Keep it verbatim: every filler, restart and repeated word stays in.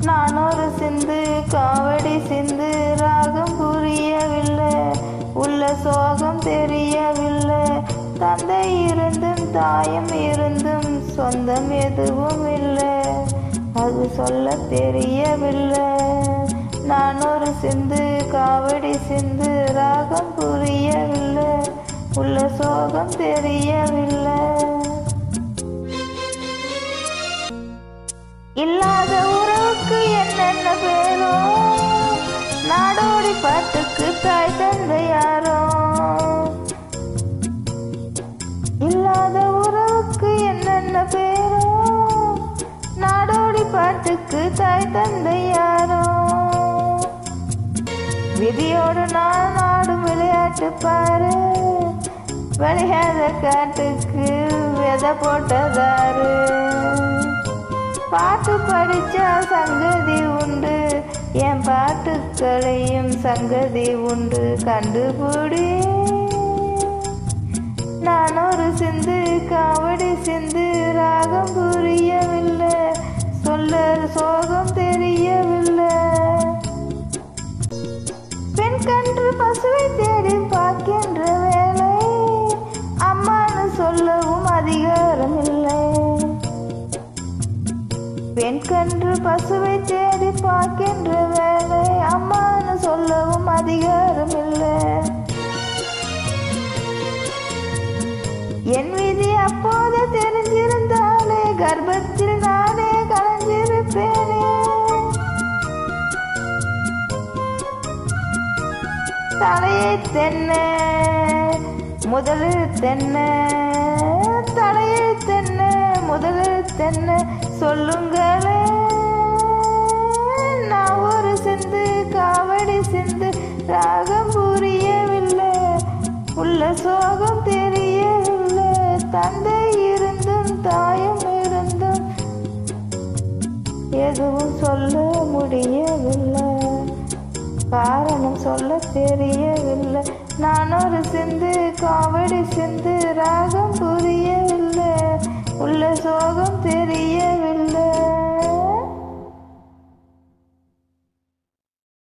நான் ஒரு சிந்து காவடி சிந்து ராகம் புரியவில்லை, உள்ள சோகம் தெரியவில்லை. தந்தை இருந்தும் தாயம் இருந்தும் சொந்தம் எதுவும் இல்லை, அது சொல்ல தெரியவில்லை. நான் ஒரு சிந்து காவடி சிந்து ராகம் புரியவில்லை, உள்ள சோகம் தெரியவில்லை. இல்லாத உறவுக்கு என்னென்ன பேரோ, நாடோடி பாட்டுக்கு தாய் தந்தை யாரோ. இல்லாத உறவுக்கு என்னென்ன பேரோ, நாடோடி பாட்டுக்கு தாய் தந்தை யாரோ. விதியோடு நான் ஆடும் விளையாட்டு பாரு, விளையாத காட்டுக்கு விதை போட்டதாரு. பாட்டு படிச்சா சங்கதி உண்டு, என் பாட்டுக்களையும் சங்கதி உண்டு கண்டுபிடி. நான் ஒரு சிந்து காவடி சிந்து ராகம் புரியவில்லை, சொல்ல சோகம் தெரியவில்லை. பெண் கன்று பசுவை தேடி பார்க்கின்ற வேலை, அம்மானு சொல்லவும் அதிகாரம் இல்லை. பெண் கன்று பசுவை தேடி பார்க்கின்ற வேலை, அம்மானு சொல்லவும் அதிகாரம் இல்லை. என் விதி அப்போது தெரிஞ்சிருந்தாலே கர்ப்பத்தில் நானே கலைஞ்சிருப்பேனே. தலையை தென்ன முதலில் தென்ன, தலையை தென்ன முதலில் தென்ன சொல்லுங்களே. நான் ஒரு சிந்து காவடி சிந்து ராகம் புரியவில்லை, உள்ள சோகம் தெரியவில்லை. தந்தை இருந்தும் தாயம் இருந்தும் எதுவும் சொல்ல முடியவில்லை, காரணம் சொல்ல தெரியவில்லை. நான் ஒரு சிந்து காவடி சிந்து ராகம் புரியவில்லை, உள்ள சோகம்